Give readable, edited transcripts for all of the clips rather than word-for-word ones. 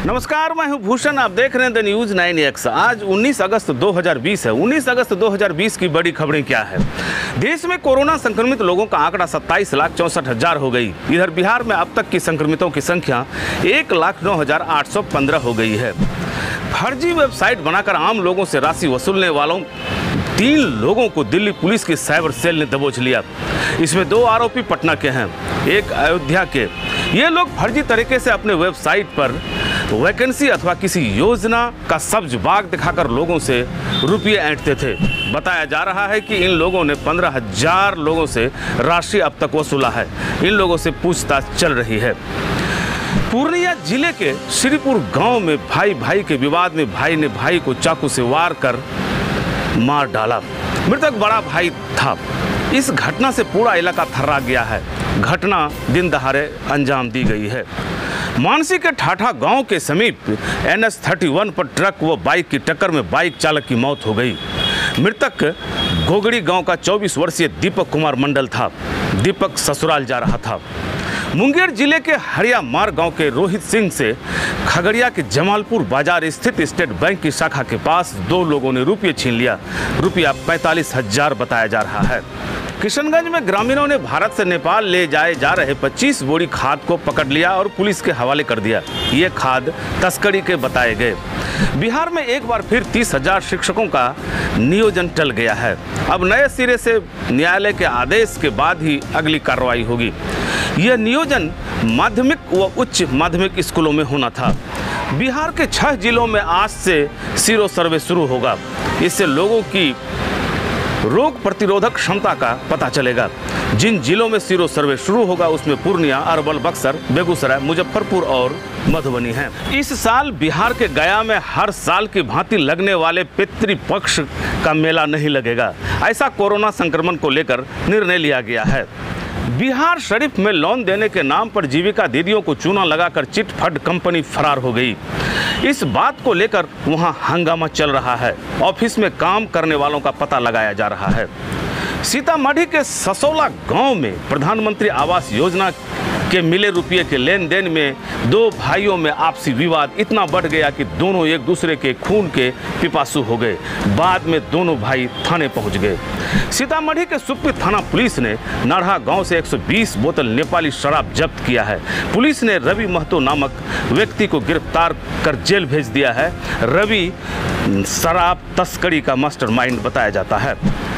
नमस्कार, मैं हूं भूषण। आप देख रहे हैं द न्यूज 9X। आज 19 अगस्त 2020 है। 19 अगस्त 2020 की बड़ी खबरें क्या है। देश में कोरोना संक्रमित लोगों का आंकड़ा 27,64,000 हो गई। इधर बिहार में अब तक की संक्रमितों की संख्या 1,09,815 हो गई है। फर्जी वेबसाइट बनाकर आम लोगों से राशि वसूलने वालों 3 लोगों को दिल्ली पुलिस की साइबर सेल ने दबोच लिया। इसमें 2 आरोपी पटना के हैं, एक अयोध्या के। ये लोग फर्जी तरीके से अपने वेबसाइट पर वैकेंसी अथवा किसी योजना का सब्ज बाग दिखाकर लोगों से रुपये ऐंठते थे। बताया जा रहा है कि इन लोगों ने 15,000 लोगों से राशि अब तक वसूला है। इन लोगों से पूछताछ चल रही है। पूर्णिया जिले के श्रीपुर गांव में भाई भाई के विवाद में भाई ने भाई को चाकू से वार कर मार डाला। मृतक बड़ा भाई था। इस घटना से पूरा इलाका थर्रा गया है। घटना दिन दहाड़े अंजाम दी गई है। मानसी के ठाठा गांव के समीप NH 31 पर ट्रक व बाइक की टक्कर में बाइक चालक की मौत हो गई। मृतक गोगड़ी गांव का 24 वर्षीय दीपक कुमार मंडल था। दीपक ससुराल जा रहा था। मुंगेर जिले के हरियामार गांव के रोहित सिंह से खगड़िया के जमालपुर बाजार स्थित स्टेट बैंक की शाखा के पास 2 लोगों ने रुपये छीन लिया। रुपया 45,000 बताया जा रहा है। किशनगंज में ग्रामीणों ने भारत से नेपाल ले जाए जा रहे 25 बोरी खाद को पकड़ लिया और पुलिस के हवाले कर दिया। ये खाद तस्करी के बताए गए। बिहार में एक बार फिर 30,000 शिक्षकों का नियोजन टल गया है। अब नए सिरे से न्यायालय के आदेश के बाद ही अगली कार्रवाई होगी। यह नियोजन माध्यमिक व उच्च माध्यमिक स्कूलों में होना था। बिहार के 6 जिलों में आज से सीरो सर्वे शुरू होगा। इससे लोगों की रोग प्रतिरोधक क्षमता का पता चलेगा। जिन जिलों में सीरो सर्वे शुरू होगा उसमें पूर्णिया, अरवल, बक्सर, बेगूसराय, मुजफ्फरपुर और मधुबनी हैं। इस साल बिहार के गया में हर साल की भांति लगने वाले पितृपक्ष का मेला नहीं लगेगा। ऐसा कोरोना संक्रमण को लेकर निर्णय लिया गया है। बिहार शरीफ में लोन देने के नाम पर जीविका दीदियों को चूना लगाकर चिट फंड कंपनी फरार हो गई। इस बात को लेकर वहां हंगामा चल रहा है। ऑफिस में काम करने वालों का पता लगाया जा रहा है। सीतामढ़ी के ससोला गांव में प्रधानमंत्री आवास योजना के मिले रुपये के लेन देन में 2 भाइयों में आपसी विवाद इतना बढ़ गया कि दोनों एक दूसरे के खून के पिपासु हो गए। बाद में दोनों भाई थाने पहुंच गए। सीतामढ़ी के सुप्पी थाना पुलिस ने नाढ़ा गांव से 120 बोतल नेपाली शराब जब्त किया है। पुलिस ने रवि महतो नामक व्यक्ति को गिरफ्तार कर जेल भेज दिया है। रवि शराब तस्करी का मास्टरमाइंड बताया जाता है।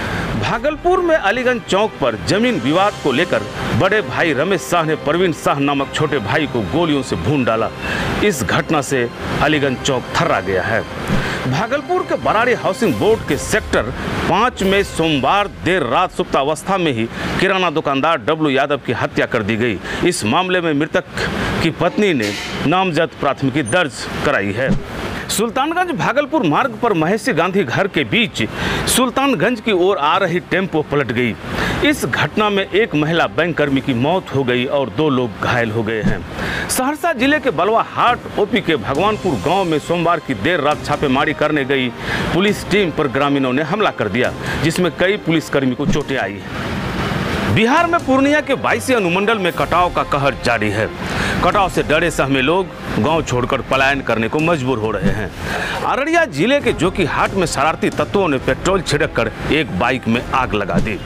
भागलपुर में अलीगंज चौक पर जमीन विवाद को लेकर बड़े भाई रमेश शाह ने प्रवीण शाह नामक छोटे भाई को गोलियों से भून डाला। इस घटना से अलीगंज चौक थर्रा गया है। भागलपुर के बराड़ी हाउसिंग बोर्ड के सेक्टर 5 में सोमवार देर रात सुप्तावस्था में ही किराना दुकानदार डब्लू यादव की हत्या कर दी गई। इस मामले में मृतक की पत्नी ने नामजद प्राथमिकी दर्ज कराई है। सुल्तानगंज भागलपुर मार्ग पर महेशी गांधी घर के बीच सुल्तानगंज की ओर आ रही टेम्पो पलट गई। इस घटना में एक महिला बैंक कर्मी की मौत हो गई और 2 लोग घायल हो गए हैं। सहरसा जिले के बलवा हाट ओपी के भगवानपुर गांव में सोमवार की देर रात छापेमारी करने गई पुलिस टीम पर ग्रामीणों ने हमला कर दिया, जिसमें कई पुलिसकर्मी को चोटें आई हैं। बिहार में पूर्णिया के 22 अनुमंडल में कटाव का कहर जारी है। कटाव से डरे सहमे लोग गांव छोड़कर पलायन करने को मजबूर हो रहे हैं। अररिया जिले के जोकी हाट में शरारती तत्वों ने पेट्रोल छिड़ककर एक बाइक में आग लगा दी।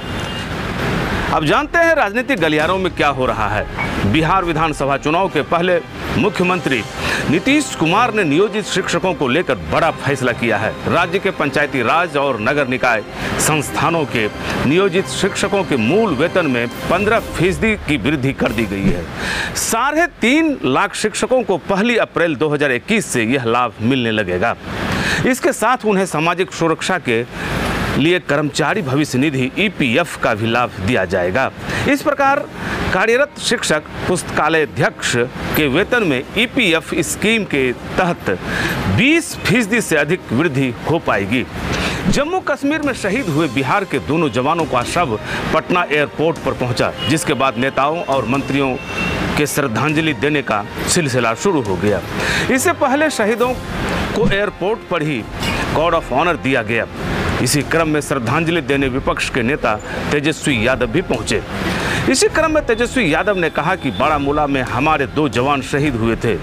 अब जानते हैं राजनीतिक गलियारों में क्या हो रहा है। बिहार विधानसभा चुनाव के पहले मुख्यमंत्री नीतीश कुमार ने नियोजित शिक्षकों को लेकर बड़ा फैसला किया है। राज्य के पंचायती राज और नगर निकाय संस्थानों के नियोजित शिक्षकों के मूल वेतन में 15% की वृद्धि कर दी गई है। 3.5 लाख शिक्षकों को 1 अप्रैल 2021 से यह लाभ मिलने लगेगा। इसके साथ उन्हें सामाजिक सुरक्षा के लिए कर्मचारी भविष्य निधि EPF का भी लाभ दिया जाएगा। इस प्रकार कार्यरत शिक्षक पुस्तकालयाध्यक्ष के वेतन में EPF स्कीम के तहत 20% से अधिक वृद्धि हो पाएगी। जम्मू कश्मीर में शहीद हुए बिहार के दोनों जवानों का शव पटना एयरपोर्ट पर पहुंचा, जिसके बाद नेताओं और मंत्रियों के श्रद्धांजलि देने का सिलसिला शुरू हो गया। इससे पहले शहीदों को एयरपोर्ट पर ही गार्ड ऑफ ऑनर दिया गया। इसी क्रम में श्रद्धांजलि देने विपक्ष के नेता तेजस्वी यादव भी पहुंचे। इसी क्रम में तेजस्वी यादव ने कहा कि बारामूला में हमारे 2 जवान शहीद हुए थे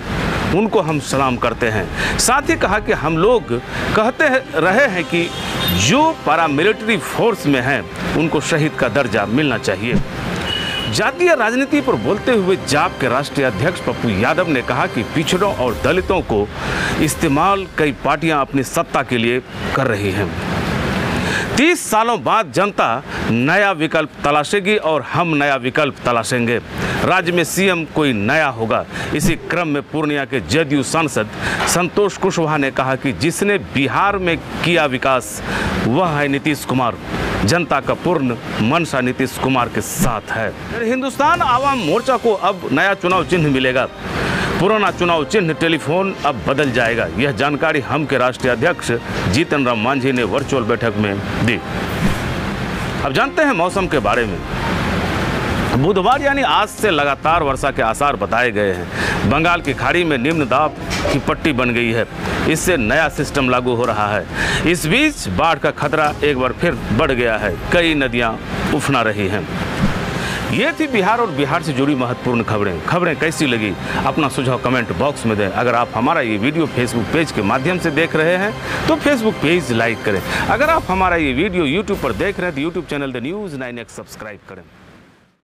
उनको हम सलाम करते हैं। साथ ही कहा कि हम लोग कहते रहे हैं कि जो पैरामिलिट्री फोर्स में हैं उनको शहीद का दर्जा मिलना चाहिए। जातीय राजनीति पर बोलते हुए जाप के राष्ट्रीय अध्यक्ष पप्पू यादव ने कहा कि पिछड़ों और दलितों को इस्तेमाल कई पार्टियां अपनी सत्ता के लिए कर रही हैं। 30 सालों बाद जनता नया विकल्प तलाशेगी और हम नया विकल्प तलाशेंगे। राज्य में सीएम कोई नया होगा। इसी क्रम में पूर्णिया के जदयू सांसद संतोष कुशवाहा ने कहा कि जिसने बिहार में किया विकास वह है नीतीश कुमार। जनता का पूर्ण मंशा नीतीश कुमार के साथ है। हिंदुस्तान आवाम मोर्चा को अब नया चुनाव चिन्ह मिलेगा। पुराना चुनाव चिन्ह टेलीफोन अब बदल जाएगा। यह जानकारी हम के राष्ट्रीय अध्यक्ष जीतन राम मांझी ने वर्चुअल बैठक में दी। अब जानते हैं मौसम के बारे में। बुधवार यानी आज से लगातार वर्षा के आसार बताए गए हैं। बंगाल की खाड़ी में निम्न दाब की पट्टी बन गई है। इससे नया सिस्टम लागू हो रहा है। इस बीच बाढ़ का खतरा एक बार फिर बढ़ गया है। कई नदियां उफना रही हैं। ये थी बिहार और बिहार से जुड़ी महत्वपूर्ण खबरें कैसी लगी अपना सुझाव कमेंट बॉक्स में दें। अगर आप हमारा ये वीडियो फेसबुक पेज के माध्यम से देख रहे हैं तो फेसबुक पेज लाइक करें। अगर आप हमारा ये वीडियो यूट्यूब पर देख रहे हैं तो YouTube channel the news 9X subscribe करें।